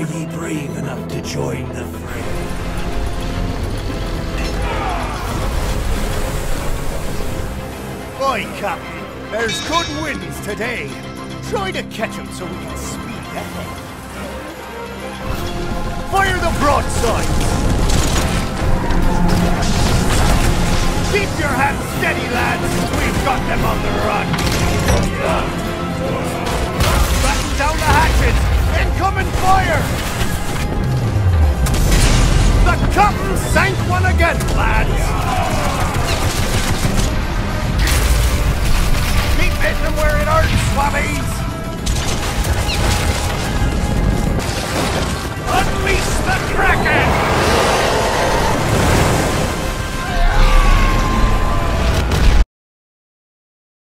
ye brave enough to join the fray? Oi, Captain. There's good winds today. Try to catch 'em so we can speed ahead. Fire the broadside! Keep your hands steady, lads! We've got them on the run! Batten down the hatches! Incoming fire! The captain sank one again, lads! Keep hitting them where it hurts!